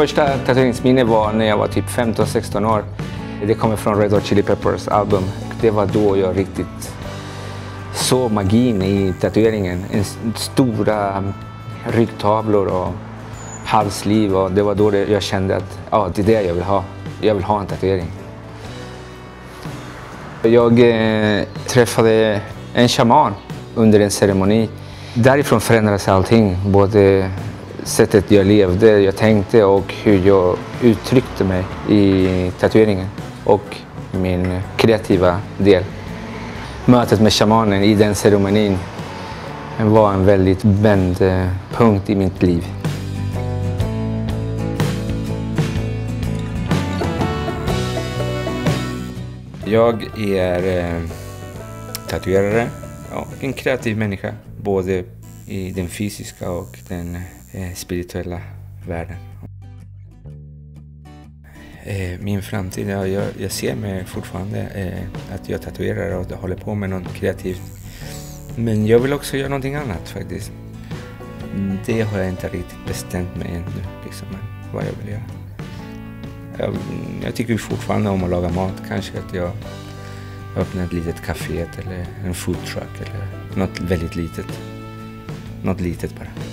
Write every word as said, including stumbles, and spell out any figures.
första tatueringsminne var när jag var typ femton sexton år. Det kommer från Red Hot Chili Peppers album. Det var då jag riktigt såg magin i tatueringen. En stora ryggtavlor och halsliv. Och det var då det jag kände att ja, det är det jag vill ha. Jag vill ha en tatuering. Jag eh, träffade en shaman under en ceremoni. Därifrån förändrades allting. Både sättet jag levde, jag tänkte och hur jag uttryckte mig i tatueringen. Och min kreativa del. Mötet med shamanen i den ceremonin var en väldigt vändpunkt i mitt liv. Jag är eh, tatuerare, ja, en kreativ människa, både i den fysiska och den eh, spirituella världen. Eh, min framtid, ja, jag, jag ser mig fortfarande eh, att jag tatuerar och håller på med något kreativt. Men jag vill också göra någonting annat faktiskt. Det har jag inte riktigt bestämt mig ännu, liksom, vad jag vill göra. Jag, jag tycker fortfarande om att laga mat. Kanske att jag öppnar ett litet café eller en food truck eller något väldigt litet. Något litet bara.